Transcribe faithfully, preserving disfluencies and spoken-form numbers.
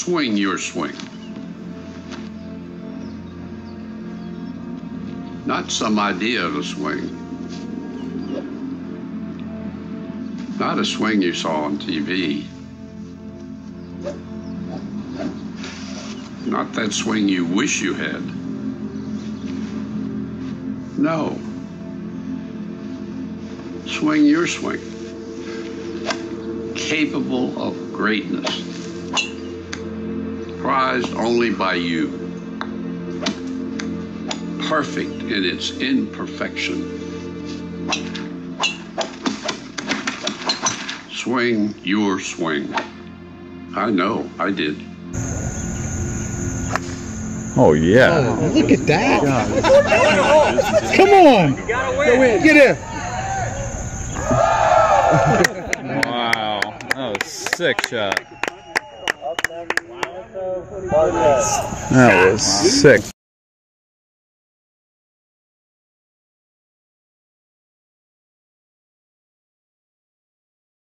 Swing your swing. Not some idea of a swing. Not a swing you saw on T V. Not that swing you wish you had. No. Swing your swing. Capable of greatness. Prized only by you. Perfect in its imperfection. Swing your swing. I know, I did. Oh, yeah. Oh, look at that. Come on. Go in. Get in. Wow. That was a sick shot. That was sick.